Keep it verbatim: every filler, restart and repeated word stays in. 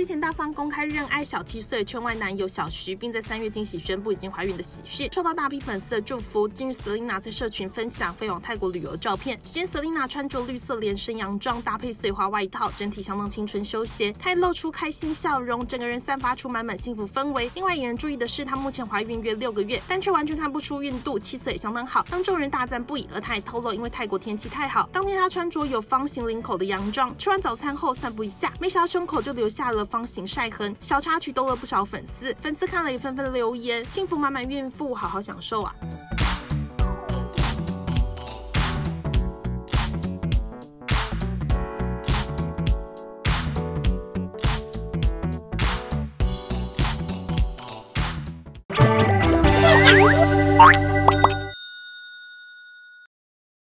前大方公开认爱小七岁的圈外男友小徐，并在三月惊喜宣布已经怀孕的喜讯，受到大批粉丝的祝福。近日 Selina 在社群分享飞往泰国旅游的照片，只见 Selina 穿着绿色连身洋装搭配碎花外套，整体相当青春休闲，她露出开心笑容，整个人散发出满满幸福氛围。另外引人注意的是，她目前怀孕约六个月，但却完全看不出孕肚，气色也相当好，让众人大赞不已。而她也透露，因为泰国天气太好，当天她穿着有方形领口的洋装，吃完早餐后散步一下，没想到胸口就留下了方形晒痕，小插曲逗了不少粉丝，粉丝看了也纷纷留言，幸福满满孕妇好好享受啊。 Bye.